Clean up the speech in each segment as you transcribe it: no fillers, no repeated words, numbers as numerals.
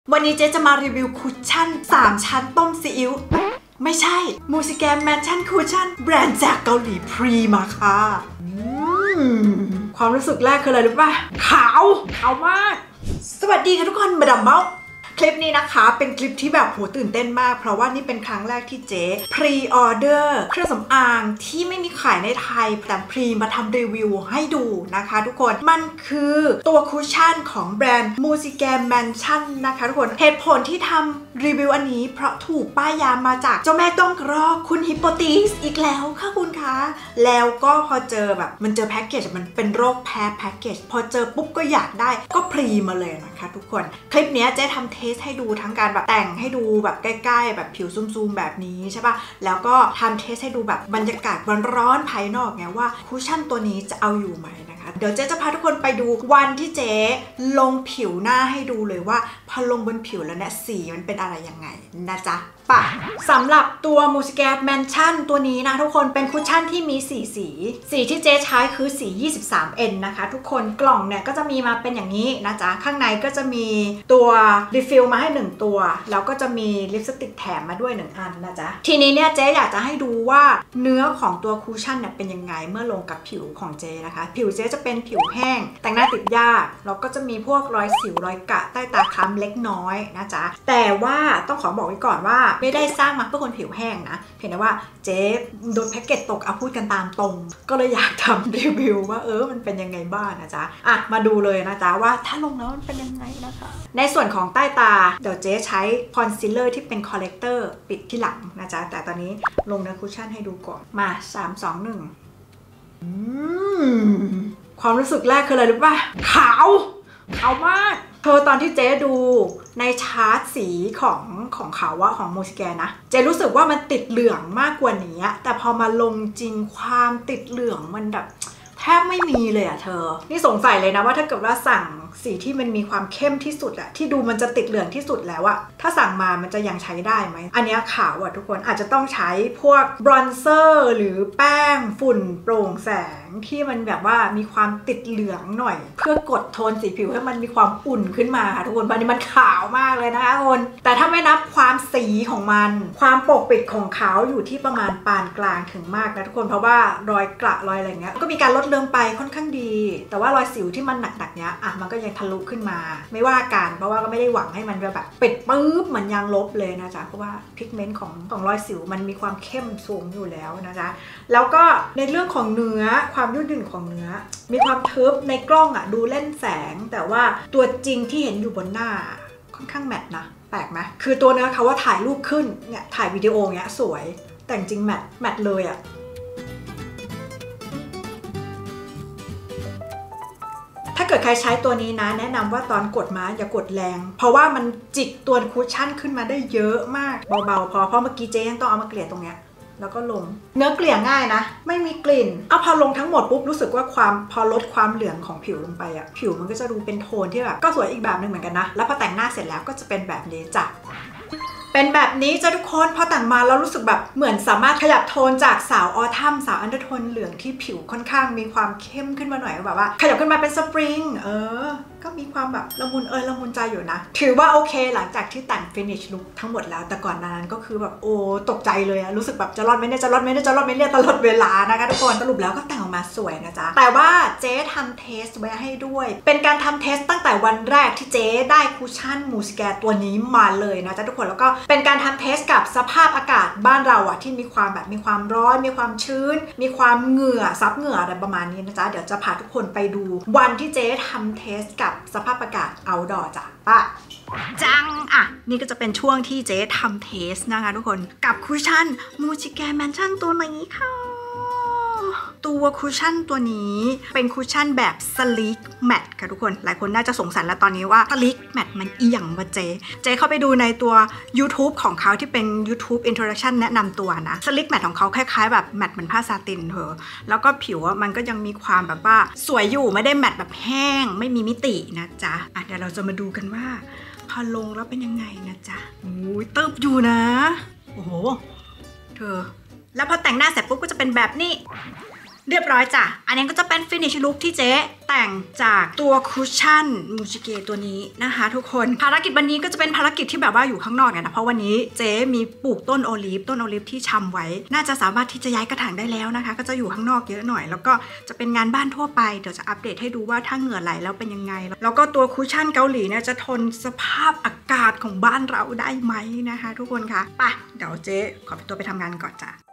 วันนี้เจ๊จะมารีวิวคุชชั่น3ชั้นต้มซีอิ๊วไม่ใช่มูซิแกมแมนชั่นคุชชั่นแบรนด์จากเกาหลีพรีมาค่ะความรู้สึกแรกคืออะไรรู้ป่ะขาวมากสวัสดีค่ะทุกคนมาดามเมาส์คลิปนี้นะคะเป็นคลิปที่แบบโหตื่นเต้นมากเพราะว่านี่เป็นครั้งแรกที่เจ๊พรีออเดอร์เครื่องสำอางที่ไม่มีขายในไทยแต่พรีมาทำรีวิวให้ดูนะคะทุกคนมันคือตัวคุชชั่นของแบรนด์มูซิแกมแมนชั่นนะคะทุกคนเหตุผลที่ทำรีวิวอันนี้เพราะถูกป้ายยามาจากเจ้าแม่ต้องกรอกคุณฮิปโปติสอีกแล้วค่ะคุณคะแล้วก็พอเจอแบบมันเจอแพ็กเกจมันเป็นโรคแพ้แพ็กเกจพอเจอปุ๊บก็อยากได้ก็พรีมาเลยนะคะทุกคนคลิปนี้เจ๊ทำเทสให้ดูทั้งการแบบแต่งให้ดูแบบใกล้ๆแบบผิวซูมๆแบบนี้ใช่ป่ะแล้วก็ทำเทสให้ดูแบบบรรยากาศร้อนๆภายนอกไงว่าคุชชั่นตัวนี้จะเอาอยู่ไหมนะคะเดี๋ยวเจ๊จะพาทุกคนไปดูวันที่เจ๊ลงผิวหน้าให้ดูเลยว่าพอลงบนผิวแล้วเนี่ยสีมันเป็นอะไรยังไงนะจ๊ะป่ะสำหรับตัวมูซิแกมแมนชั่นตัวนี้นะทุกคนเป็นคุชชั่นที่มีสีที่เจ๊ใช้คือสี 23N นะคะทุกคนกล่องเนี่ยก็จะมีมาเป็นอย่างนี้นะจ๊ะข้างในก็จะมีตัวรีฟิลมาให้1ตัวแล้วก็จะมีลิปสติกแถมมาด้วย1อันนะจ๊ะทีนี้เนี่ยเจ๊อยากจะให้ดูว่าเนื้อของตัวคุชชั่นเนี่ยเป็นยังไงเมื่อลงกับผิวของเจ๊นะคะผิวเจ๊จะเป็นผิวแห้งแต่งหน้าติดยากแล้วก็จะมีพวกรอยสิวรอยกระใต้ตาคล้ำเล็กน้อยนะจ๊ะแต่ว่าต้องขอบอกไว้ก่อนว่าไม่ได้สร้างมาเพื่อคนผิวแห้งนะเพียงแต่ว่าเจ๊โดนแพ็กเกจตกเอาพูดกันตามตรงก็เลยอยากทำรีวิวว่ามันเป็นยังไงบ้างนะจ๊ะมาดูเลยนะจ๊ะว่าถ้าลงแล้วมันเป็นยังไงนะคะในส่วนของใต้ตาเดี๋ยวเจ๊ใช้คอนซีลเลอร์ที่เป็นคอลเลกเตอร์ปิดที่หลังนะจ๊ะแต่ตอนนี้ลงเนื้อคุชชั่นให้ดูก่อนมา3 2 1ความรู้สึกแรกคืออะไรรู้ป่ะขาวมากตอนที่เจ๊ดูในชาร์ตสีของเขาว่าของมูซิแกนะเจ๊รู้สึกว่ามันติดเหลืองมากกว่านี้แต่พอมาลงจริงความติดเหลืองมันแบบแทบไม่มีเลยเธอนี่สงสัยเลยนะว่าถ้าเกิดว่าสั่งสีที่มันมีความเข้มที่สุดที่ดูมันจะติดเหลืองที่สุดแล้วถ้าสั่งมามันจะยังใช้ได้ไหมอันนี้ขาวทุกคนอาจจะต้องใช้พวกบรอนเซอร์หรือแป้งฝุ่นโปร่งแสงที่มันแบบว่ามีความติดเหลืองหน่อยเพื่อกดโทนสีผิวให้มันมีความอุ่นขึ้นมาค่ะทุกคนตอนนี้มันขาวมากเลยนะคะทุกคนแต่ถ้าไม่นับความสีของมันความปกปิดของเขาอยู่ที่ประมาณปานกลางถึงมากนะทุกคนเพราะว่ารอยกระรอยอะไรเงี้ยก็มีการลดเลือนไปค่อนข้างดีแต่ว่ารอยสิวที่มันหนักๆเนี้ยมันก็ยังทะลุขึ้นมาไม่ว่ากันเพราะว่าก็ไม่ได้หวังให้มันแบบปิดปุ๊บเหมือนยางลบเลยนะจ๊ะเพราะว่าพิกเมนต์ของรอยสิวมันมีความเข้มสูงอยู่แล้วนะจ๊ะแล้วก็ในเรื่องของเนื้อความยืดหยุ่นของเนื้อมีความทึบในกล้องดูเล่นแสงแต่ว่าตัวจริงที่เห็นอยู่บนหน้าค่อนข้างแมทนะแปลกไหมคือตัวเนื้อเขาว่าถ่ายรูปขึ้นเนี่ยถ่ายวิดีโอเงี้ยสวยแต่จริงแมทเลยถ้าเกิดใครใช้ตัวนี้นะแนะนำว่าตอนกดมาอย่ากดแรงเพราะว่ามันจิกตัวคุชชั่นขึ้นมาได้เยอะมากเบาๆพอเพราะเมื่อกี้เจ๊ยังต้องเอามาเกลี่ยตรงเนี้ยแล้วก็ลงเนื้อเกลี่ยง่ายนะไม่มีกลิ่นพอลงทั้งหมดปุ๊บรู้สึกว่าพอลดความเหลืองของผิวลงไปผิวมันก็จะดูเป็นโทนที่แบบก็สวยอีกแบบนึงเหมือนกันนะแล้วพอแต่งหน้าเสร็จแล้วก็จะเป็นแบบนี้จ้ะเป็นแบบนี้จ้ะทุกคนพอแต่งมาแล้วรู้สึกแบบเหมือนสามารถขยับโทนจากสาวออทัมสาวอันเดอร์โทนเหลืองที่ผิวค่อนข้างมีความเข้มขึ้นมาหน่อยแบบว่าขยับขึ้นมาเป็นสปริงก็มีความแบบละมุนละมุนใจอยู่นะถือว่าโอเคหลังจากที่แต่งฟินิชลุคทั้งหมดแล้วแต่ก่อนนั้นก็คือแบบตกใจเลยรู้สึกแบบจะรอดไหมเนี่ยจะรอดไหมเนี่ยจะรอดไหมเนี่ยตลอดเวลานะคะทุกคนสรุปแล้วก็แต่งออกมาสวยนะจ๊ะแต่ว่าเจ๊ทำเทสไว้ให้ด้วยเป็นการทำเทสตั้งแต่วันแรกที่เจ๊ได้คุชชั่นมูซิแกตัวนี้มาเลยนะจ๊ะทุกคนแล้วก็เป็นการทำเทสกับสภาพอากาศบ้านเราที่มีความแบบมีความร้อนมีความชื้นมีความเหงื่อซับเหงื่ออะไรประมาณนี้นะจ๊ะเดี๋ยวจะพาทุกคนไปดูวันที่เจ๊ทำเทสกับสภาพอากาศoutdoor จ้ะป่ะจังนี่ก็จะเป็นช่วงที่เจ๊ทำเทสนะคะทุกคนกับคุชชั่นมูซิแกมแมนชั่นตัวนี้ค่ะตัวคุชชั่นตัวนี้เป็นคุชชั่นแบบสลิกแมทค่ะทุกคนหลายคนน่าจะสงสัยแล้วตอนนี้ว่าสลิกแมทมันอีหยังวะเจ๊เข้าไปดูในตัว YouTube ของเขาที่เป็น YouTube Introduction แนะนำตัวนะสลิกแมทของเขาคล้ายๆแบบแมทเหมือนผ้าซาตินแล้วก็ผิวมันก็ยังมีความแบบว่าสวยอยู่ไม่ได้แมทแบบแห้งไม่มีมิตินะจ๊ะเดี๋ยวเราจะมาดูกันว่าพอลงแล้วเป็นยังไงนะจ๊ะเติบอยู่นะโอ้โหเธอแล้วพอแต่งหน้าเสร็จปุ๊บก็จะเป็นแบบนี้เรียบร้อยจ้ะอันนี้ก็จะเป็นฟินิชลุคที่เจ๊แต่งจากตัวคุชชั่นมูจิเกะตัวนี้นะคะทุกคนภารกิจวันนี้ก็จะเป็นภารกิจที่แบบว่าอยู่ข้างนอกเนี่ยนะเพราะวันนี้เจ๊มีปลูกต้นโอลิฟที่ชำไว้น่าจะสามารถที่จะย้ายกระถางได้แล้วนะคะก็จะอยู่ข้างนอกเยอะหน่อยแล้วก็จะเป็นงานบ้านทั่วไปเดี๋ยวจะอัปเดตให้ดูว่าถ้าเหงื่อไหลแล้วเป็นยังไงแล้วก็ตัวคุชชั่นเกาหลีเนี่ยจะทนสภาพอากาศของบ้านเราได้ไหมนะคะทุกคนคะไปเดี๋ยวเจ๊ขอตัวไปทำงานก่อนจ้ะ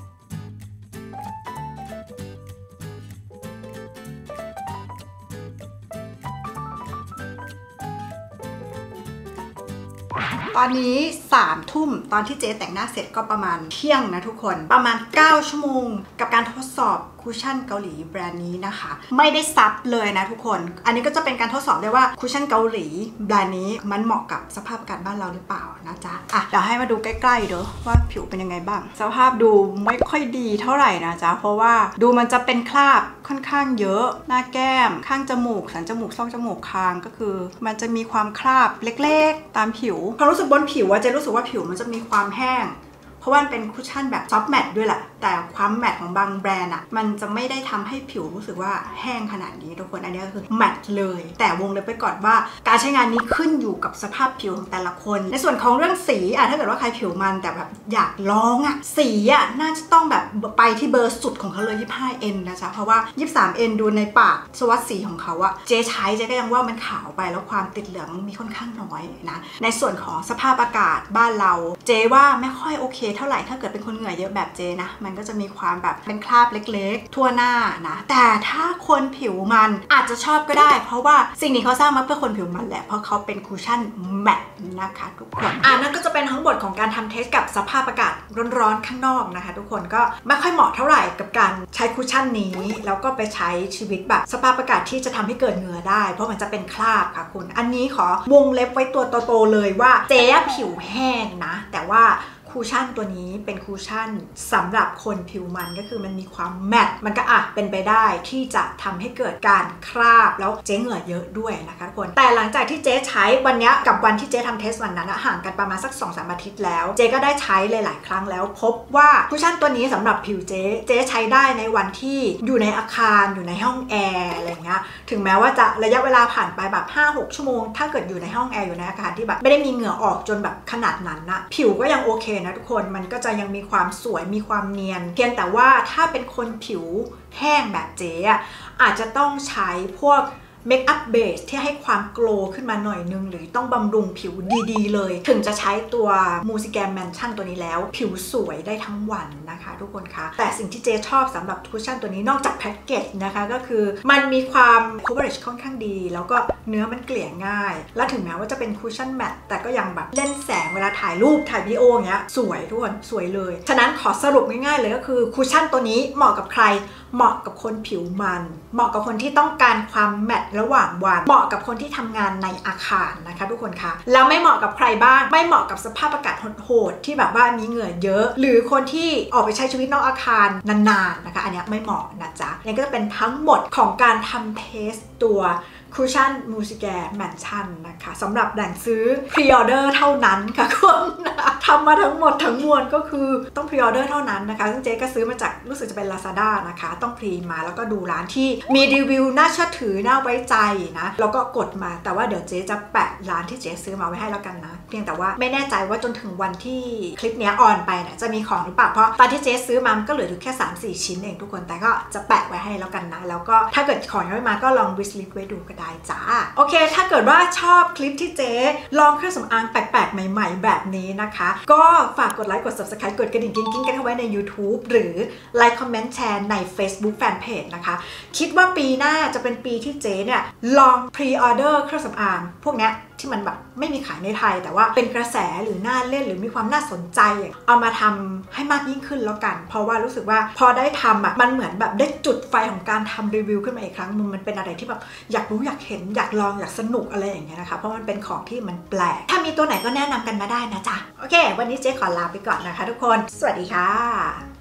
ตอนนี้3 ทุ่มตอนที่เจ๊แต่งหน้าเสร็จก็ประมาณเที่ยงนะทุกคนประมาณ9 ชั่วโมงกับการทดสอบคุชชั่นเกาหลีแบรนด์นี้นะคะไม่ได้ซับเลยนะทุกคนอันนี้ก็จะเป็นการทดสอบได้ว่าคุชชั่นเกาหลีแบรนด์นี้มันเหมาะกับสภาพอากาศบ้านเราหรือเปล่านะจ๊ะอ่ะเดี๋ยวให้มาดูใกล้ๆเด้อว่าผิวเป็นยังไงบ้างสภาพดูไม่ค่อยดีเท่าไหร่นะจ๊ะเพราะว่าดูมันจะเป็นคราบค่อนข้างเยอะหน้าแก้มข้างจมูกสันจมูกซอกจมูกคางก็คือมันจะมีความคราบเล็กๆตามผิวความรู้สึกบนผิวเจ๊รู้สึกว่าผิวมันจะมีความแห้งเพราะว่ามันเป็นคุชชั่นแบบซอฟต์แมตต์ด้วยแหละแต่ความแมตต์ของบางแบรนด์อะมันจะไม่ได้ทำให้ผิวรู้สึกว่าแห้งขนาดนี้ทุกคนอันนี้ก็คือแมตต์เลยแต่วงเล็บไปก่อนว่าการใช้งานนี้ขึ้นอยู่กับสภาพผิวของแต่ละคนในส่วนของเรื่องสีอะถ้าเกิดว่าใครผิวมันแต่แบบอยากลองอะสีอะน่าจะต้องแบบไปที่เบอร์สุดของเขาเลย 25N นะจ๊ะเพราะว่า 23N ดูในปากสวัสดสีของเขาอะเจ๊ก็ยังว่ามันขาวไปแล้วความติดเหลืองมีค่อนข้างน้อยนะในส่วนของสภาพอากาศบ้านเราเจ๊ว่าไม่ค่อยโอเคเท่าไหร่ถ้าเกิดเป็นคนเหงื่อเยอะแบบเจนะมันก็จะมีความแบบเป็นคราบเล็กๆทั่วหน้านะแต่ถ้าคนผิวมันอาจจะชอบก็ได้เพราะว่าสิ่งนี้เขาสร้างมาเพื่อคนผิวมันแหละเพราะเขาเป็นคุชชั่นแมตต์นะคะทุกคนนั่นก็จะเป็นทั้งหมดของการทำเทสกับสภาพอากาศร้อนๆข้างนอกนะคะทุกคนก็ไม่ค่อยเหมาะเท่าไหร่กับการใช้คุชชั่นนี้แล้วก็ไปใช้ชีวิตแบบสภาพอากาศที่จะทำให้เกิดเหงื่อได้เพราะมันจะเป็นคราบค่ะคุณอันนี้ขอวงเล็บไว้ตัวโตๆเลยว่าเจ๊ผิวแห้งนะแต่ว่าคูชั่นตัวนี้เป็นคูชั่นสำหรับคนผิวมันก็คือมันมีความแมตต์มันก็เป็นไปได้ที่จะทำให้เกิดการคราบแล้วเจ๊เหงื่อเยอะด้วยนะคะทุกคนแต่หลังจากที่เจ๊ใช้วันนี้กับวันที่เจ๊ทำเทสวันนั้นห่างกันประมาณสัก 2-3 อาทิตย์แล้วเจ๊ก็ได้ใช้หลายๆครั้งแล้วพบว่าคูชั่นตัวนี้สำหรับผิวเจ๊ใช้ได้ในวันที่อยู่ในอาคารอยู่ในห้องแอร์อะไรเงี้ยถึงแม้ว่าจะระยะเวลาผ่านไปแบบ 5-6 ชั่วโมงถ้าเกิดอยู่ในห้องแอร์อยู่ในอาคารที่แบบไม่ได้มีเหงื่อออกจนแบบขนาดนั้นนะผิวก็ยังโอเคนะทุกคนมันก็จะยังมีความสวยมีความเนียนเพียงแต่ว่าถ้าเป็นคนผิวแห้งแบบเจ๊อาจจะต้องใช้พวกเมคอัพเบสที่ให้ความโกลว์ขึ้นมาหน่อยนึงหรือต้องบำรุงผิวดีๆเลยถึงจะใช้ตัวมูซิแกมแมนชั่นตัวนี้แล้วผิวสวยได้ทั้งวันนะคะทุกคนคะแต่สิ่งที่เจ๊ชอบสำหรับคุชชั่นตัวนี้นอกจากแพ็กเกจนะคะก็คือมันมีความ coverage ค่อนข้างดีแล้วก็เนื้อมันเกลี่ยง่ายและถึงแม้ว่าจะเป็นคุชชั่นแมตต์แต่ก็ยังแบบเล่นแสงเวลาถ่ายรูปถ่ายวิดีโออย่างเงี้ยสวยทุกคนสวยเลยฉะนั้นขอสรุปง่ายๆเลยก็คือคุชชั่นตัวนี้เหมาะกับใครเหมาะกับคนผิวมันเหมาะกับคนที่ต้องการความแมตต์ระหว่างวันเหมาะกับคนที่ทำงานในอาคารนะคะทุกคนคะแล้วไม่เหมาะกับใครบ้างไม่เหมาะกับสภาพอากาศโหดๆที่แบบว่ามีเหงื่อเยอะหรือคนที่ออกไปใช้ชีวิตนอกอาคารนานๆนะคะอันนี้ไม่เหมาะนะจ๊ะนี่ก็จะเป็นทั้งหมดของการทำเทสตัวคุชชั่นมูซิแกแมนชั่นนะคะสำหรับแหล่งซื้อพรีออเดอร์เท่านั้นค่ะคุณทำมาทั้งหมดทั้งมวลก็คือต้องพรีออเดอร์เท่านั้นนะคะซึ่งเจ๊ก็ซื้อมาจากรู้สึกจะเป็น Lazada นะคะต้องพรีมาแล้วก็ดูร้านที่มีรีวิวน่าเชื่อถือน่าไว้ใจนะแล้วก็กดมาแต่ว่าเดี๋ยวเจ๊จะแปะร้านที่เจ๊ซื้อมาไว้ให้แล้วกันนะเพียงแต่ว่าไม่แน่ใจว่าจนถึงวันที่คลิปนี้ออนไปเนี่ยจะมีของหรือเปล่าเพราะตอนที่เจ๊ซื้อมามันก็เหลืออยู่แค่ 3-4 ชิ้นเองทุกคนแต่ก็จะแปะไว้ให้แล้วกันนะแล้วก็ถ้าเกิดของยังไม่มาก็ลองวิชลิสต์ไว้ดูก็ได้จ้าโอเคถ้าเกิดว่าชอบคลิปที่เจ๊ลองเครื่องสำอางแปลกๆใหม่ๆแบบนี้นะคะก็ฝากกดไลค์กด Subscribe กดกระดิ่งกิ๊งๆกันเอาไว้ใน YouTube หรือไลค์คอมเมนต์แชร์ใน Facebook Fanpage นะคะคิดว่าปีหน้าจะเป็นปีที่เจ๊เนี่ยลองพรีออเดอร์เครื่องสำอางพวกเนี้ยที่มันแบบไม่มีขายในไทยแต่ว่าเป็นกระแสหรือน่าเล่นหรือมีความน่าสนใจเอามาทำให้มากยิ่งขึ้นแล้วกันเพราะว่ารู้สึกว่าพอได้ทำมันเหมือนแบบได้จุดไฟของการทำรีวิวขึ้นมาอีกครั้งมันเป็นอะไรที่แบบอยากรู้อยากเห็นอยากลองอยากสนุกอะไรอย่างเงี้ยนะคะเพราะมันเป็นของที่มันแปลกถ้ามีตัวไหนก็แนะนำกันมาได้นะจ๊ะโอเควันนี้เจ๊ขอลาไปก่อนนะคะทุกคนสวัสดีค่ะ